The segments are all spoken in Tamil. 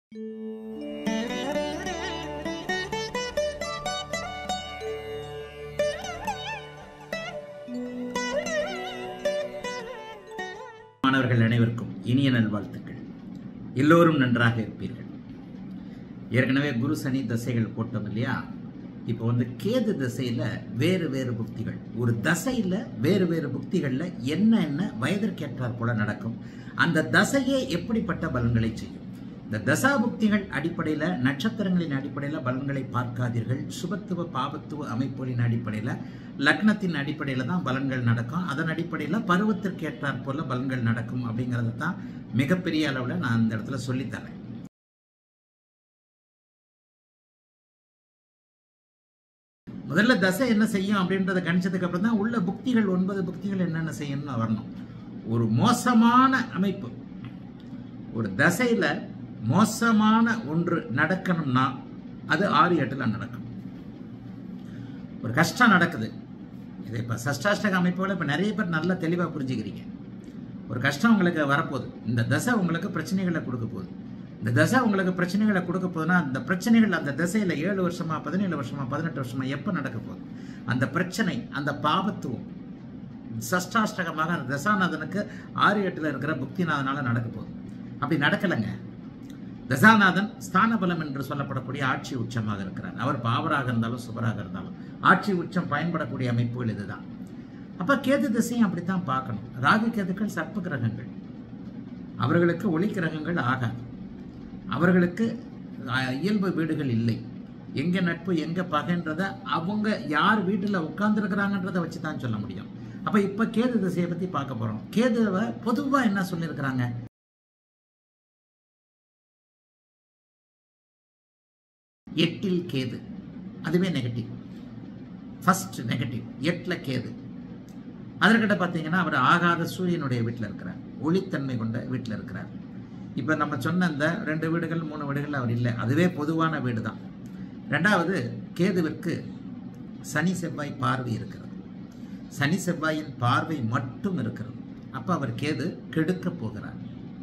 மாணவர்கள் அனைவருக்கும் இனிய நல்வாழ்த்துக்கள். எல்லோரும் நன்றாக இருப்பீர்கள். ஏற்கனவே குரு சனி தசைகள் போட்டோம் இல்லையா? இப்போ கேது தசையில் வேறு வேறு புக்திகள், ஒரு தசையில் வேறு வேறு புக்திகளில் என்ன வயதிற்கேற்றார் போல நடக்கும். அந்த தசையே எப்படிப்பட்ட பலன்களை செய்யும். இந்த தசா புக்திகள் அடிப்படையில், நட்சத்திரங்களின் அடிப்படையில் பலன்களை பார்க்காதீர்கள். சுபத்துவ பாபத்துவ அமைப்புகளின் அடிப்படையில், லக்னத்தின் அடிப்படையில் தான் பலன்கள் நடக்கும். அதன் அடிப்படையில் பருவத்திற்கு ஏற்றார் போல பலன்கள் நடக்கும். அப்படிங்கிறது தான் மிகப்பெரிய அளவில் நான் இந்த இடத்துல சொல்லித்தரேன். முதல்ல தசை என்ன செய்யும் அப்படின்றத கணிச்சதுக்கு அப்புறம் தான் உள்ள புக்திகள் 9 புக்திகள் என்னென்ன செய்யணும்னு வரணும். ஒரு மோசமான அமைப்பு, ஒரு தசையில மோசமான ஒன்று நடக்கணும்னா அது 6-8ல் நடக்கும். ஒரு கஷ்டம் நடக்குது, இது இப்போ சஷ்டாஷ்டக அமைப்போல இப்போ நிறைய பேர் நல்லா தெளிவாக புரிஞ்சுக்கிறீங்க. ஒரு கஷ்டம் உங்களுக்கு வரப்போகுது, இந்த தசை உங்களுக்கு பிரச்சனைகளை கொடுக்க போகுது. இந்த தசை உங்களுக்கு பிரச்சனைகளை கொடுக்க போகுதுன்னா அந்த பிரச்சனைகள் அந்த தசையில் 7 வருஷமா 17 வருஷமா 18 வருஷமா எப்போ நடக்க போகுது? அந்த பிரச்சனை, அந்த பாபத்துவம் சஷ்டாஷ்டகமாக அந்த தசாநாதனுக்கு 6-8ல் இருக்கிற புக்திநாதனால நடக்க போகுது. அப்படி நடக்கலைங்க. தசாநாதன் ஸ்தான பலம் என்று சொல்லப்படக்கூடிய ஆட்சி உச்சமாக இருக்கிறார். அவர் பாவராக இருந்தாலும் சுபராக இருந்தாலும் ஆட்சி உச்சம் பயன்படக்கூடிய அமைப்புகள் இதுதான். அப்போ கேது திசையும் அப்படித்தான் பார்க்கணும். ராகு கேதுக்கள் சர்ப்ப கிரகங்கள், அவர்களுக்கு ஒளி கிரகங்கள் ஆகாது. அவர்களுக்கு இயல்பு வீடுகள் இல்லை. எங்கே நட்பு எங்கே பகைன்றதை அவங்க யார் வீட்டில் உட்கார்ந்துருக்கிறாங்கன்றதை வச்சு தான் சொல்ல முடியும். அப்போ இப்போ கேது திசையை பற்றி பார்க்க போகிறோம். கேதுவை பொதுவாக என்ன சொல்லியிருக்கிறாங்க? 8ல் கேது, அதுவே நெகட்டிவ். ஃபர்ஸ்ட் நெகட்டிவ் 8ல் கேது. அதற்கிட்ட பார்த்தீங்கன்னா அவர் ஆகாத சூரியனுடைய வீட்டில் இருக்கிறார், ஒளித்தன்மை கொண்ட வீட்டில் இருக்கிறார். இப்போ நம்ம சொன்ன இந்த 2 வீடுகள் 3 வீடுகள் அவர் இல்லை, அதுவே பொதுவான வீடு தான். ரெண்டாவது, கேதுவிற்கு சனி செவ்வாய் பார்வை இருக்கிறது. சனி செவ்வாயின் பார்வை மட்டும் இருக்கிறது. அப்போ அவர் கேது கெடுக்க போகிறார்.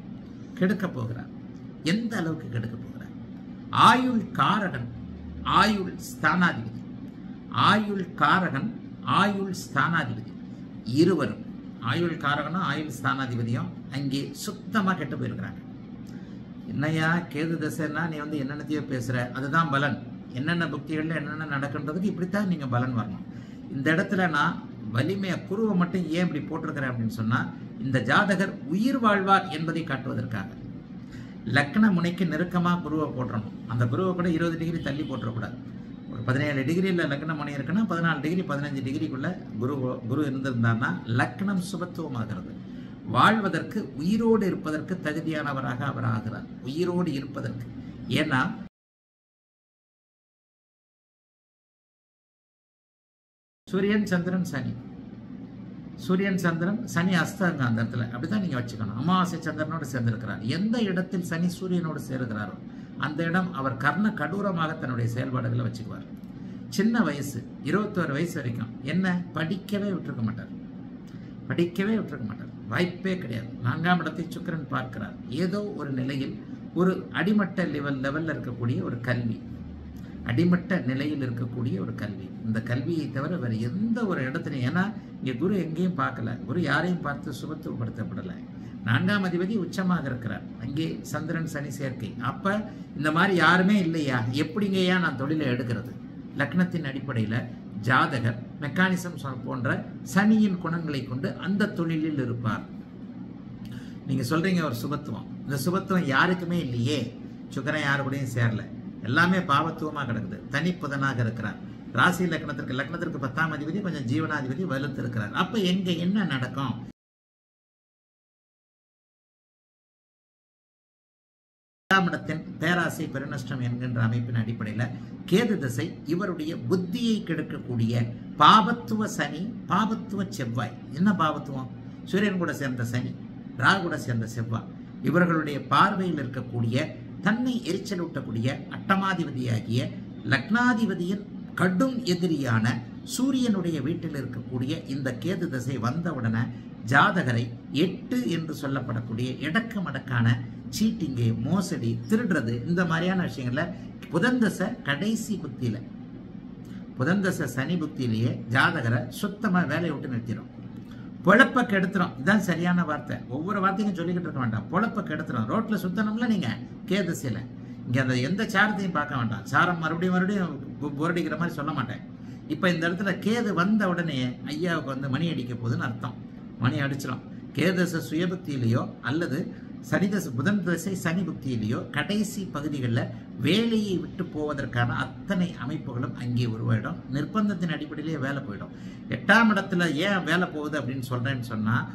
எந்த அளவுக்கு கெடுக்க போகிறார்? ஆயுள் காரகன், ஆயுள் ஸ்தானாதிபதி, ஆயுள் காரகன், ஆயுள் ஸ்தானாதிபதி இருவரும், ஆயுள் காரகனும் ஆயுள் ஸ்தானாதிபதியும் அங்கே சுத்தமாக கெட்டு போயிருக்கிறாங்க. என்னையா கேது தசைன்னா நீ என்னென்னத்தையோ பேசுகிற, அதுதான் பலன். என்னென்ன புக்திகளில் என்னென்ன நடக்குன்றதுக்கு இப்படித்தான் நீங்கள் பலன் வரணும். இந்த இடத்துல நான் வலிமையை குருவை மட்டும் ஏன் இப்படி போட்டிருக்கிறேன் அப்படின்னு சொன்னால், இந்த ஜாதகர் உயிர் வாழ்வார் என்பதை காட்டுவதற்காக. லக்ன முனைக்கு நெருக்கமாக குருவை போட்டுறணும். அந்த குருவை கூட 20 டிகிரி தள்ளி போட்டுறக்கூடாது. ஒரு 17 டிகிரியில் லக்ன முனை இருக்குன்னா 14 டிகிரி 15 டிகிரிக்குள்ள குரு இருந்திருந்தான்னா லக்னம் சுபத்துவமாகிறது. வாழ்வதற்கு, உயிரோடு இருப்பதற்கு தகுதியானவராக அவர் ஆகிறார். உயிரோடு இருப்பதற்கு. ஏன்னா சூரியன் சந்திரன் சனி, சூரியன் சந்திரன் சனி அஸ்தங்க அந்த இடத்துல அப்படிதான் நீங்க வச்சுக்கணும். அமாவாசை சந்திரனோடு சேர்ந்திருக்கிறார். எந்த இடத்தில் சனி சூரியனோடு சேருகிறாரோ அந்த இடம் அவர் கர்ண கடூரமாக தன்னுடைய செயல்பாடுகளை வச்சுக்குவார். சின்ன வயசு 21 வயசு வரைக்கும் என்ன படிக்கவே விட்டுருக்க மாட்டார். வாய்ப்பே கிடையாது. 4ஆம் இடத்தை சுக்கிரன் பார்க்கிறார். ஏதோ ஒரு நிலையில் ஒரு அடிமட்ட லெவலில் இருக்கக்கூடிய ஒரு கல்வி, அடிமட்ட நிலையில் இருக்கக்கூடிய ஒரு கல்வி. இந்த கல்வியை தவிர வேறு எந்த ஒரு இடத்துலையும், ஏன்னா இங்கே குரு எங்கேயும் பார்க்கல, குரு யாரையும் பார்த்து சுபத்துவப்படுத்தப்படலை. 4ஆம் அதிபதி உச்சமாக இருக்கிறார். அங்கே சந்திரன் சனி சேர்க்கை. அப்போ இந்த மாதிரி யாருமே இல்லையா, எப்படிங்கய்யா நான் தொழிலை எடுக்கிறது? லக்னத்தின் அடிப்படையில் ஜாதகர் மெக்கானிசம் போன்ற சனியின் குணங்களை கொண்டு அந்த தொழிலில் இருப்பார். நீங்க சொல்றீங்க ஒரு சுபத்துவம், இந்த சுபத்துவம் யாருக்குமே இல்லையே. சுக்கிரன் யாரு கூடயும் சேரல, எல்லாமே பாவத்துவமாக கிடக்குது. தனிப்புதனாக இருக்கிறார். ராசி லக்னத்திற்கு 10ஆம் அதிபதி கொஞ்சம் ஜீவனாதிபதி வலுத்து இருக்கிறார். அப்ப எங்க என்ன நடக்கும்? இடத்தின் பேராசை பெருநஷ்டம் என்கின்ற அமைப்பின் அடிப்படையில் கேது திசை இவருடைய புத்தியை கெடுக்கக்கூடிய பாபத்துவ சனி, பாபத்துவ செவ்வாய். என்ன பாவத்துவம்? சூரியன் கூட சேர்ந்த சனி, ராகு கூட சேர்ந்த செவ்வாய், இவர்களுடைய பார்வையில் இருக்கக்கூடிய தன்னை எரிச்சலூட்டக்கூடிய அட்டமாதிபதியாகிய லக்னாதிபதியின் கடும் எதிரியான சூரியனுடைய வீட்டில் இருக்கக்கூடிய இந்த கேது திசை வந்தவுடனே ஜாதகரை 8 என்று சொல்லப்படக்கூடிய இடக்க மடக்கான சீட்டிங்கு, மோசடி, திருடுறது, இந்த மாதிரியான விஷயங்கள்ல புதன் தசை கடைசி புக்தியில, புதன் தசை சனி புக்தியிலேயே ஜாதகரை சுத்தமா வேலையை விட்டு நிறுத்திடும். பொழப்ப கெடுத்துரும். இதுதான் சரியான வார்த்தை. ஒவ்வொரு வார்த்தையும் சொல்லிக்கிட்டு இருக்க வேண்டாம். பொழப்ப கெடுத்துரும். ரோட்ல சுத்தணும்ல நீங்க கேதசையில, இங்க அந்த எந்த சாரத்தையும் பார்க்க வேண்டாம். சாரம் மறுபடியும் போரடிக்கிற மாதிரி சொல்ல மாட்டேன். இப்ப இந்த இடத்துல கேது வந்த உடனே ஐயாவுக்கு வந்து மணி அடிக்க போகுதுன்னு அர்த்தம். மணி அடிச்சிடும். கேதசை சுயபக்தியிலேயோ அல்லது சனிதசை புதன் தசை சனி புக்தியிலேயோ கடைசி பகுதிகளில் வேலையை விட்டு போவதற்கான அத்தனை அமைப்புகளும் அங்கே உருவாயிடும். நிர்பந்தத்தின் அடிப்படையிலேயே வேலை போயிடும். 8ஆம் இடத்துல ஏன் வேலை போகுது அப்படின்னு சொல்றேன்னு சொன்னா,